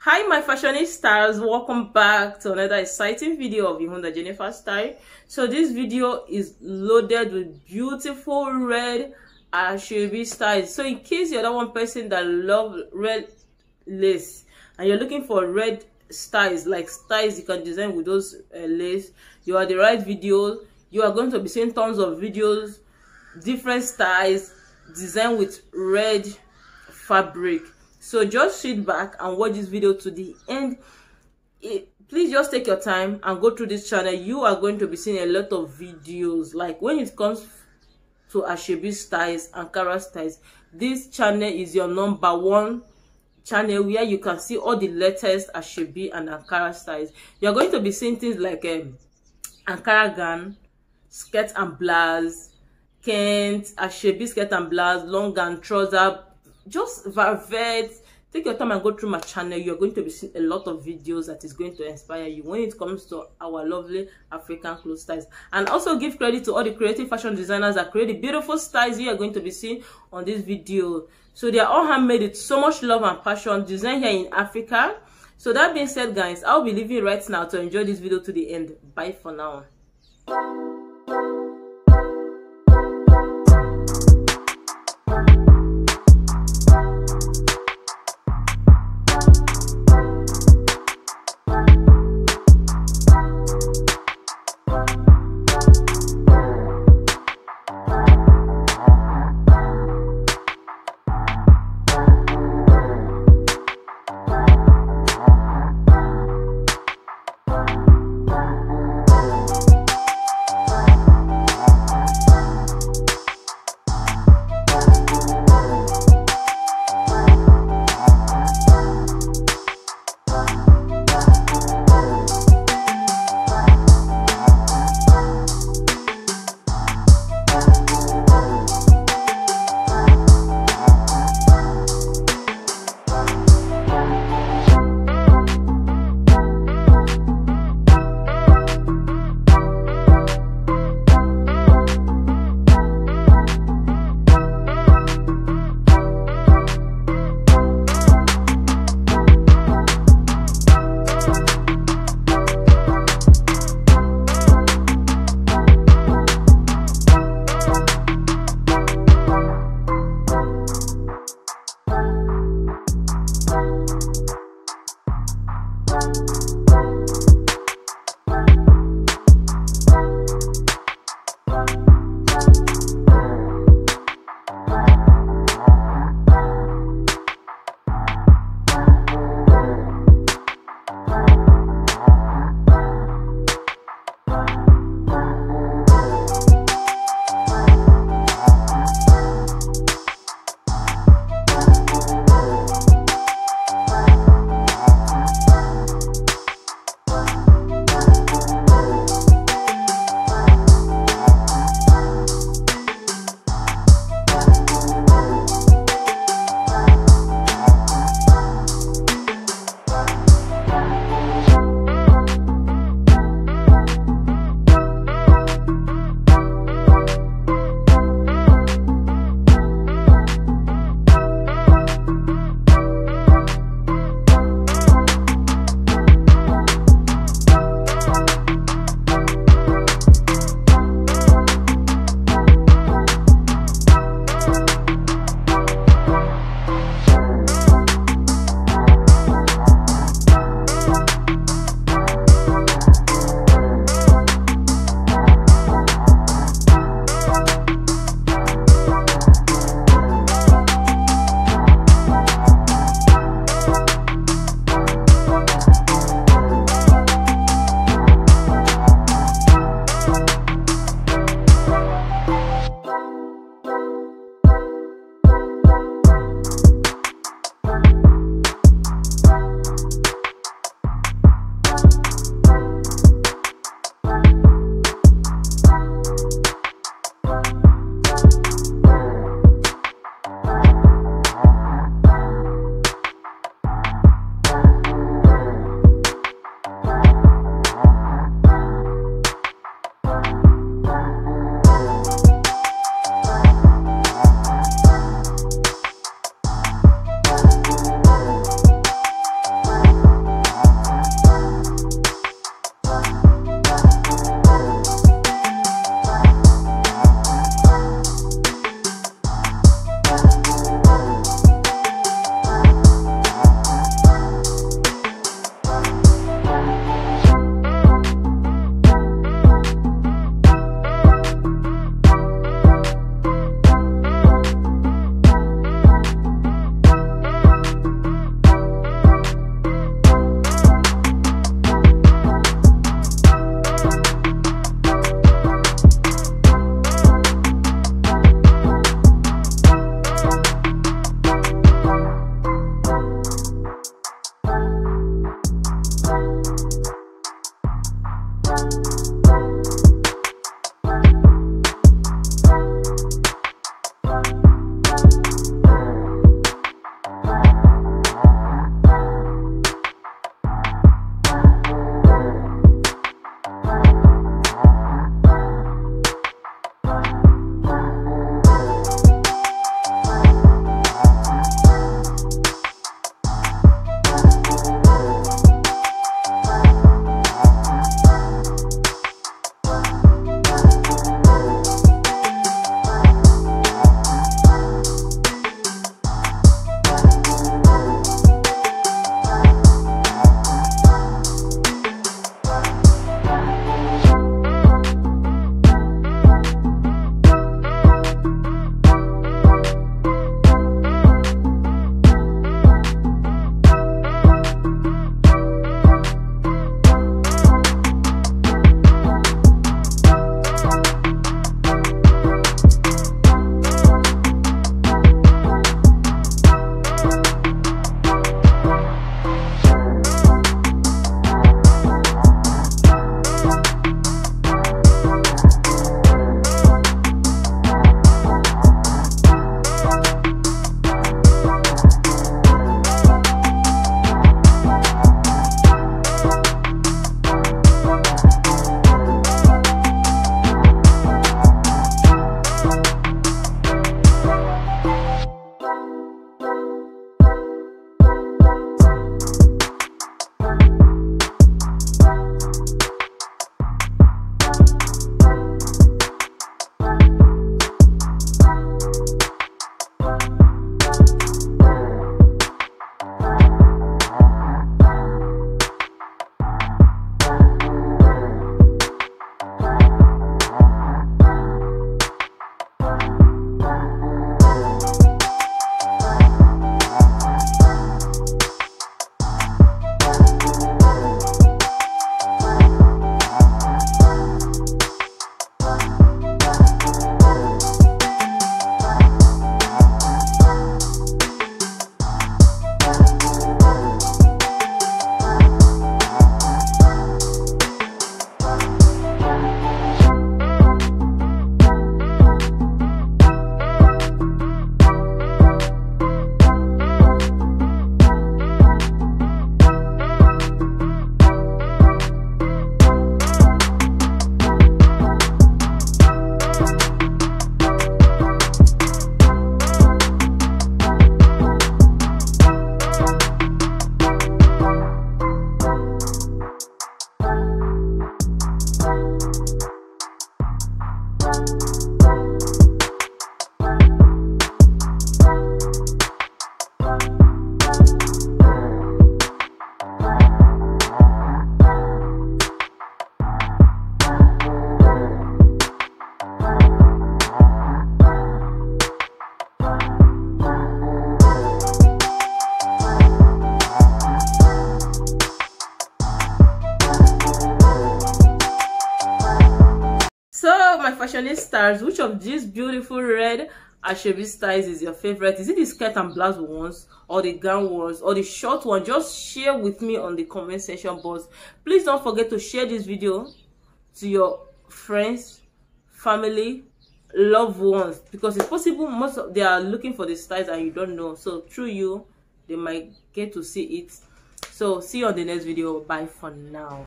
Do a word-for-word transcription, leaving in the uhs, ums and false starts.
Hi my fashionistas, welcome back to another exciting video of Ihunda Jennifer Style. So this video is loaded with beautiful red Asoebi styles. So in case you're that one person that love red lace and you're looking for red styles, like styles you can design with those uh, lace, you are the right video. You are going to be seeing tons of videos, different styles designed with red fabric. So just sit back and watch this video to the end. It, please just take your time and go through this channel. You are going to be seeing a lot of videos. Like when it comes to Asoebi styles, Ankara styles, this channel is your number one channel where you can see all the latest Asoebi and Ankara styles. You're going to be seeing things like um, Ankara gown, skirt and blouse, Kent, Asoebi skirt and blouse, long gown, trouser, just velvet. Take your time and go through my channel. You're going to be seeing a lot of videos that is going to inspire you when it comes to our lovely African clothes styles. And also give credit to all the creative fashion designers that create the beautiful styles you are going to be seeing on this video. So they are all handmade with so much love and passion, designed here in Africa. So that being said, guys, I'll be leaving right now to enjoy this video to the end. Bye for now. fashionista stars, which of these beautiful red Asoebi styles is your favorite? Is it the skirt and blouse ones, or the gown ones, or the short one? Just share with me on the comment section box. Please don't forget to share this video to your friends, family, loved ones, because it's possible most of they are looking for the styles and you don't know. So through you, they might get to see it. So see you on the next video. Bye for now.